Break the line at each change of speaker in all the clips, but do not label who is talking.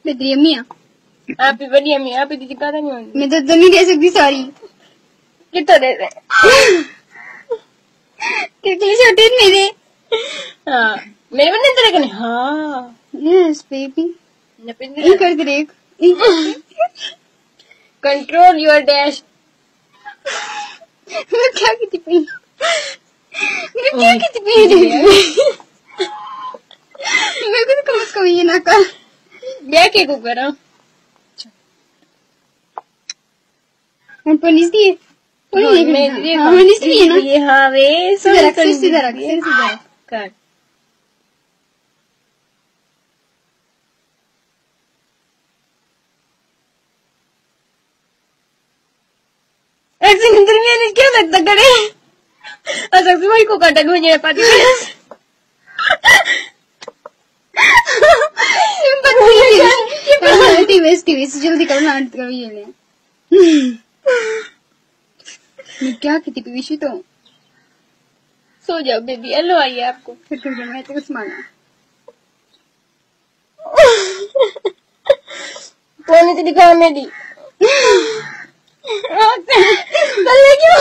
मेरी अम्मी
आप ही बड़ी अम्मी आप ही दीदी का नहीं होंगी
मैं तो नहीं दे सकती सॉरी
कितना दे रहे
छोटे मेरे
हाँ मेरे बने तेरे कने हाँ
यस बेबी
नहीं
कर दे
कंट्रोल योर डैश
मैं क्या कहती पई मैं कुछ कम ये ना कर
क्या के को करा
हम पुलिस दी पुलिस दी है ना
ये हाँ वे
सीधा रख
कर ऐसे अंदर में क्या लगता करे अच्छा वही को काटा मुझे पाती
टीवी जल्दी करो ना ये ले मैं क्या कहती थी विशी तो
सो जाओ बेबी हेलो आइए आपको
फिर कर मैं तो कुछ माना
कौन सी दिखा मेरी कल क्यों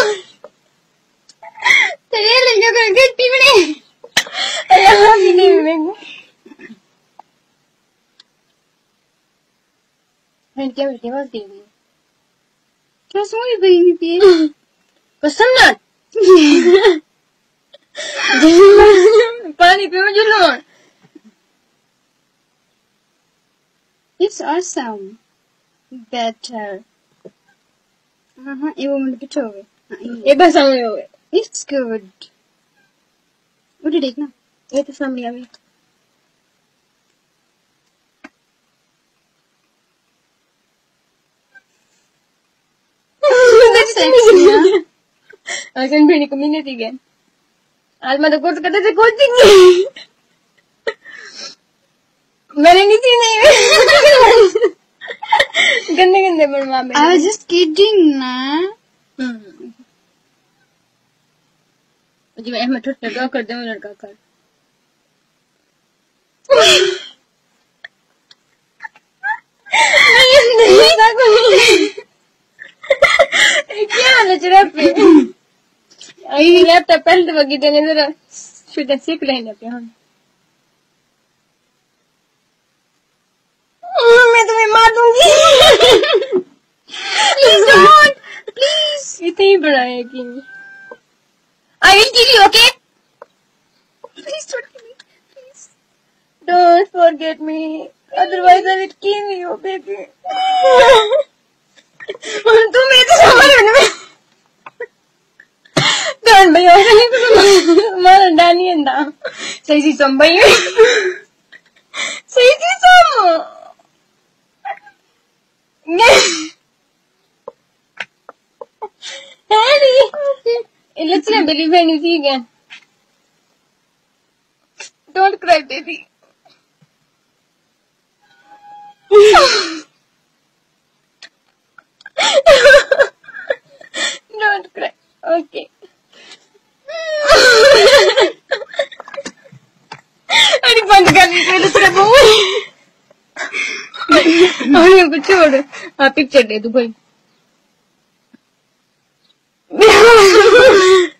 तेरे लंजो कर गट्टी बने
यहाँ भी नहीं मिलेंगे मैं क्या बेटी बस दे दी
क्या सोई बनी थी
कसम ना पानी पियो जुलून
It's awesome. Better. ये वो मुझे पीछे हो गए
ये बस सामने हो गए
It's good. उठे देखना
ये तो सामने अभी आसन भेड़ी को मिलने थी गए आज मैं तो कोर्स करते थे कोचिंग मैंने नहीं थी नहीं गंदे गंदे बनवा में
I was just kidding ना
जी मैं ठोट ड्रॉ कर दूं लड़का कर क्या नचरा पे आई लैपटॉप पहले तो वगी देने जरा शुद्ध सीख लेने पे हम मैं तुम्हें मार दूंगी प्लीज डोंट प्लीज इतने ही बड़ा है कि I will kill you okay please don't kill me please don't forget me otherwise I will kill you baby तुम मेरे तो सामने में डोंट भैया मार डानी है ना सही सी संभाई सही सी सम Harry, let's not believe anything again. Don't cry, baby. Don't cry. Okay. अरे बंद कर दी पहले तेरा बहु और कुछ छोड़ पिक्चर दे दू भाई